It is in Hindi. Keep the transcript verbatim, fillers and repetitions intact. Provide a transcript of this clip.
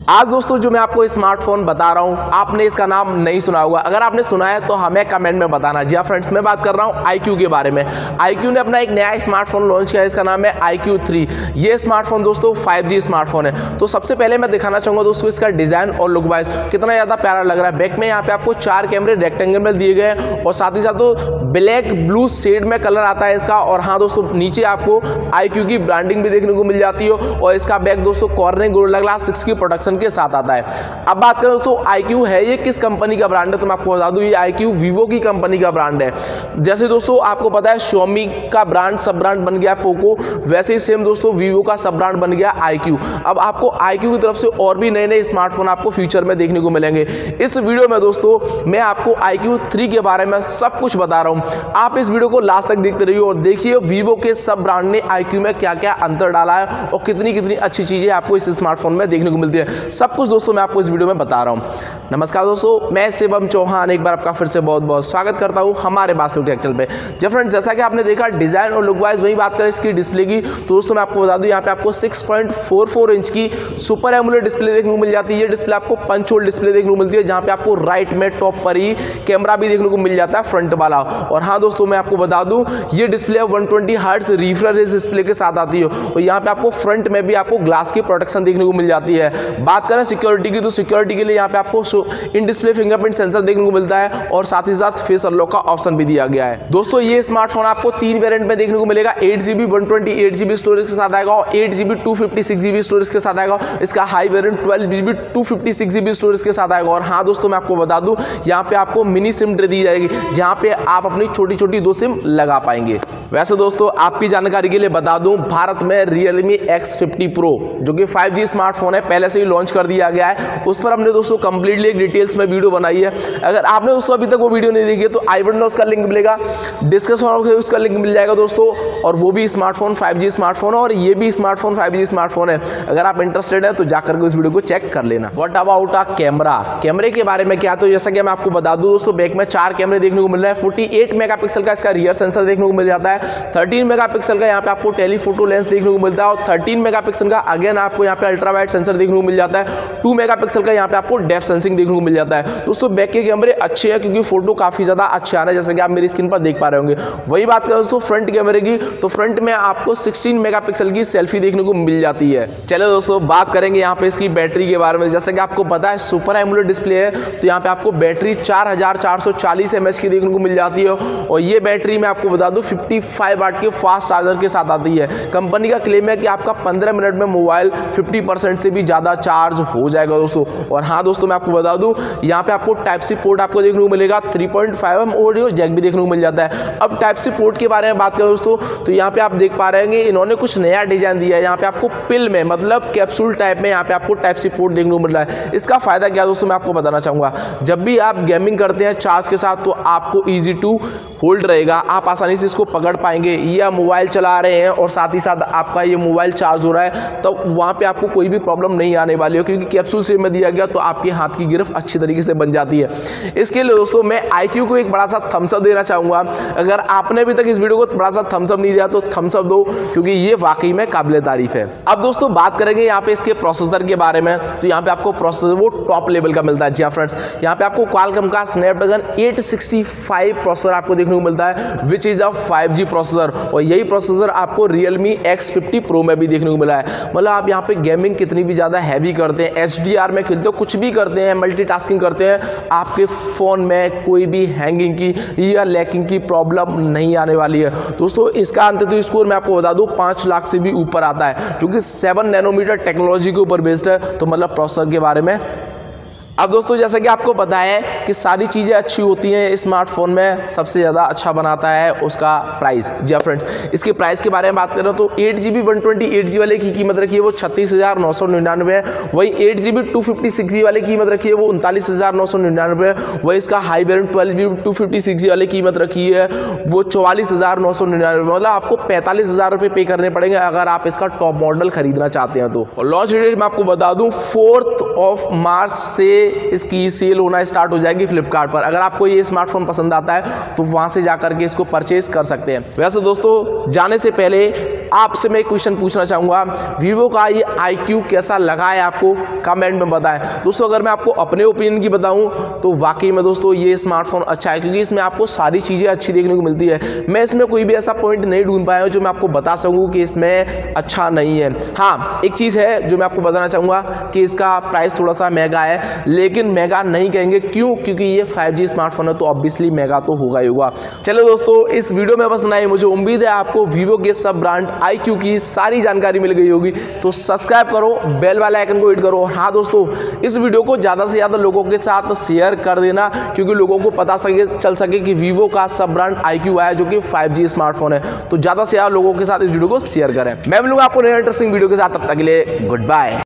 आज दोस्तों जो मैं आपको स्मार्टफोन बता रहा हूं, आपने इसका नाम नहीं सुना होगा। अगर आपने सुना है तो हमें कमेंट में बताना। जी हाँ फ्रेंड्स, मैं बात कर रहा हूं आई क्यू के बारे में। आई क्यू ने अपना एक नया स्मार्टफोन लॉन्च किया है, इसका नाम है आई क्यू थ्री। ये स्मार्टफोन दोस्तों फाइव जी स्मार्टफोन है। तो सबसे पहले मैं दिखाना चाहूंगा दोस्तों इसका डिजाइन और लुक वाइज कितना ज्यादा प्यारा लग रहा है। बैक में यहाँ पे आपको चार कैमरे रेक्टेंगल में दिए गए हैं और साथ ही साथ तो ब्लैक ब्लू शेड में कलर आता है इसका। और हाँ दोस्तों, नीचे आपको आई क्यू की ब्रांडिंग भी देखने को मिल जाती है और इसका बैक दोस्तों कॉर्निंग गोरिल्ला ग्लास सिक्स की प्रोटेक्शन के साथ आता है। अब बात करें दोस्तों आई क्यू है ये किस कंपनी का ब्रांड है, तो मैं आपको बता दूं ये आई क्यू वीवो की कंपनी का ब्रांड है। जैसे दोस्तों आपको पता है Xiaomi का ब्रांड सब ब्रांड बन गया पोको, वैसे ही सेम दोस्तों वीवो का सब ब्रांड बन गया आई क्यू। अब आपको आई क्यू की तरफ से और भी नए नए स्मार्टफोन आपको फ्यूचर में देखने को मिलेंगे। इस वीडियो में दोस्तों मैं आपको आई क्यू थ्री के बारे में सब कुछ बता रहा हूं। आप इस वीडियो को लास्ट तक देखते रहिए और देखिए वीवो के सब ब्रांड ने आई क्यू में क्या क्या अंतर डाला है और कितनी कितनी अच्छी चीजें आपको इस स्मार्टफोन में देखने को मिलती है। सब कुछ दोस्तों मैं आपको इस वीडियो में बता रहा हूं। नमस्कार दोस्तों, मैं शिवम चौहान एक बार आपका फिर से बहुत बहुत स्वागत करता हूं हमारे बासु टेक चैनल पे। जब फ्रेंड्स जैसा कि आपने देखा डिजाइन और लुक वाइज वही बात करें इसकी डिस्प्ले की, तो दोस्तों मैं आपको बता दूं यहाँ पे आपको six point four four inch की सुपर एमोलेड डिस्प्ले देखने को मिल जाती है। ये डिस्प्ले आपको पंच होल डिस्प्ले देखने को मिलती है, जहां पे आपको राइट में टॉप पर ही कैमरा भी देखने को मिल जाता है फ्रंट वाला। और हाँ दोस्तों मैं आपको बता दूं ये display one twenty hertz refresh display के साथ आती है और यहाँ पे आपको फ्रंट में भी आपको ग्लास की प्रोटेक्शन देखने को मिल जाती है। बात करें सिक्योरिटी की, तो सिक्योरिटी के लिए यहाँ पे आपको इन डिस्प्ले फिंगरप्रिंट सेंसर देखने को मिलता है और साथ ही साथ फेस अनलॉक का ऑप्शन भी दिया गया है। दोस्तों ये स्मार्टफोन आपको तीन वेरिएंट में देखने को मिलेगा। Eight GB one twenty eight GB storage के साथ आएगा और eight GB two fifty six GB storage के साथ आएगा। इसका high variant twelve GB two fifty six GB storage के साथ आएगा। और हाँ दोस्तों मैं आपको बता दूं यहाँ पे आपको मिनी सिम ट्रे दी जाएगी, जहां पे आप अपनी छोटी छोटी दो सिम लगा पाएंगे। वैसे दोस्तों आपकी जानकारी के लिए बता दूं भारत में Realme एक्स फिफ्टी प्रो जो कि फाइव जी स्मार्टफोन है पहले से ही लॉन्च कर दिया गया है। उस पर हमने दोस्तों कंप्लीटली एक डिटेल्स में वीडियो बनाई है। अगर आपने दोस्तों अभी तक वो वीडियो नहीं देखी है तो आई बटन में उसका लिंक मिलेगा, डिस्कशन में उसका लिंक मिल जाएगा दोस्तों। और वो भी स्मार्टफोन फाइव जी स्मार्टफोन है और ये भी स्मार्टफोन फाइव जी स्मार्टफोन है। अगर आप इंटरेस्टेड है तो जाकर के उस वीडियो को चेक कर लेना। व्हाट अबाउट आ कैमरा, कैमरे के बारे में क्या, तो जैसा कि मैं आपको बता दूं दोस्तों बैक में चार कैमरे देखने को मिल रहा है। फोर्टी एट मेगापिक्सल का इसका रियर सेंसर देखने को मिल जाता है। थर्टीन मेगापिक्सल का यहाँ पे आपको टेलीफोटो लेंस देखने को मिलता है और थर्टीन मेगापिक्सल का अगेन आपको यहाँ पे अल्ट्रा वाइड सेंसर देखने को मिल जाता है। टू मेगापिक्सल का यहाँ पे आपको डेप्थ सेंसिंग देखने को मिल जाता है। दोस्तों बैक के कैमरे अच्छे हैं क्योंकि फोटो काफी ज्यादा अच्छे आ रहे हैं, जैसे कि आप मेरी स्क्रीन पर देख पा रहे होंगे। वही बात करें दोस्तों फ्रंट कैमरे की, तो फ्रंट में आपको सिक्सटीन मेगापिक्सल की सेल्फी देखने को मिल जाती है। चलो दोस्तों बात करेंगे यहाँ पे इसकी बैटरी के बारे में। जैसे कि आपको पता है सुपर एमोलेड डिस्प्ले है, तो यहाँ पे आपको बैटरी चार हजार चार सौ चालीस एमएच की देखने को मिल जाती है और ये बैटरी मैं आपको बता दूं फिफ्टी फाइव वाट के फास्ट चार्जर के साथ आती है। कंपनी का क्लेम है कि आपका पंद्रह मिनट में मोबाइल फिफ्टी परसेंट से भी ज्यादा चार्ज हो जाएगा दोस्तों। और हाँ दोस्तों मैं आपको बता दूं यहाँ पे आपको टाइप सी पोर्ट आपको देखने को मिलेगा, three point five M audio jack भी देखने को मिल जाता है। अब टाइप सी पोर्ट के बारे में बात करें दोस्तों, तो यहाँ पे आप देख पा रहे हैं इन्होंने कुछ नया डिजाइन दिया है। यहाँ पे आपको पिल में मतलब कैप्सूल टाइप में यहाँ पे आपको टाइप सी पोर्ट देखने को मिल रहा है। इसका फायदा क्या दोस्तों मैं आपको बताना चाहूंगा। जब भी आप गेमिंग करते हैं चार्ज के साथ तो आपको ईजी टू होल्ड रहेगा, आप आसानी से इसको पकड़ पाएंगे। या मोबाइल चला रहे हैं और साथ ही साथ आपका ये मोबाइल चार्ज हो रहा है तो वहाँ पे आपको कोई भी प्रॉब्लम नहीं आने वाली है, क्योंकि कैप्सूल शेप में दिया गया तो आपके हाथ की गिरफ्त अच्छी तरीके से बन जाती है। इसके लिए दोस्तों मैं आई क्यू को एक बड़ा सा थम्स अप देना चाहूंगा। अगर आपने अभी तक इस वीडियो को बड़ा सा थम्स अप नहीं दिया तो थम्स अप दो, क्योंकि ये वाकई में काबिल तारीफ है। अब दोस्तों बात करेंगे यहाँ पे इसके प्रोसेसर के बारे में, तो यहाँ पे आपको प्रोसेसर वो टॉप लेवल का मिलता है। जी हाँ फ्रेंड्स, यहाँ पे आपको क्वालकॉम का Snapdragon eight sixty five processor आपको देखने को मिलता है, which is a five G processor. और यही प्रोसेसर आपको Realme एक्स फिफ्टी प्रो में भी देखने को मिला है। मतलब आप यहाँ पे गेमिंग कितनी भी ज्यादा हैवी करते हैं, एच डी आर में खेलते हो, कुछ भी करते हैं, मल्टीटास्किंग करते हैं, आपके फोन में कोई भी हैंगिंग की या लैकिंग की प्रॉब्लम नहीं आने वाली है दोस्तों। इसका अंततः स्कोर मैं आपको बता दूं पांच लाख से भी ऊपर आता है, क्योंकि सेवन नैनोमीटर टेक्नोलॉजी के ऊपर बेस्ड है। तो मतलब प्रोसेसर के बारे में अब दोस्तों जैसा कि आपको पता है कि सारी चीज़ें अच्छी होती हैं, स्मार्टफोन में सबसे ज़्यादा अच्छा बनाता है उसका प्राइस। जी हाँ फ्रेंड्स, इसके प्राइस के बारे में बात करें तो eight G B one twenty eight G वाले की कीमत रखी है वो छत्तीस हज़ार नौ सौ निन्यानवे है। वही eight G B two fifty six G वाले की कीमत रखी है वो उनतालीस हज़ार नौ सौ निन्यानवे है। वही इसका high variant twelve G B two fifty six G वाले की कीमत रखी है वो चौवालीस हज़ार नौ सौ निन्यानवे, मतलब आपको पैंतालीस हज़ार रुपये पे करने पड़ेंगे अगर आप इसका टॉप मॉडल खरीदना चाहते हैं तो। और लॉन्च डेट मैं आपको बता दूँ फोर्थ ऑफ मार्च से इसकी सेल होना स्टार्ट हो जाएगी फ्लिपकार्ट पर। अगर आपको ये स्मार्टफोन पसंद आता है तो वहां से जाकर के इसको परचेज कर सकते हैं। वैसे दोस्तों जाने से पहले आपसे मैं एक क्वेश्चन पूछना चाहूँगा, वीवो का ये आई क्यू कैसा लगा है आपको, कमेंट में बताएं। दोस्तों अगर मैं आपको अपने ओपिनियन की बताऊँ तो वाकई में दोस्तों ये स्मार्टफोन अच्छा है, क्योंकि इसमें आपको सारी चीज़ें अच्छी देखने को मिलती है। मैं इसमें कोई भी ऐसा पॉइंट नहीं ढूंढ पाया हूँ जो मैं आपको बता सकूँ कि इसमें अच्छा नहीं है। हाँ, एक चीज़ है जो मैं आपको बताना चाहूँगा कि इसका प्राइस थोड़ा सा महंगा है, लेकिन महंगा नहीं कहेंगे, क्यों? क्योंकि ये फाइव जी स्मार्टफोन है तो ऑब्वियसली महंगा तो होगा ही होगा। चलो दोस्तों, इस वीडियो में बस इतना ही। मुझे उम्मीद है आपको वीवो के सब ब्रांड आई क्यू की सारी जानकारी मिल गई होगी, तो सब्सक्राइब करो, बेल वाले आइकन को हिट करो। और हाँ दोस्तों, इस वीडियो को ज़्यादा से ज़्यादा लोगों के साथ शेयर कर देना, क्योंकि लोगों को पता सके चल सके कि वीवो का सब ब्रांड आई क्यू आया जो कि फाइव जी स्मार्टफोन है। तो ज़्यादा से ज़्यादा लोगों के साथ इस वीडियो को शेयर करें। मैं मिलूंगा आपको नए इंटरेस्टिंग वीडियो के साथ, तब तक के लिए गुड बाय।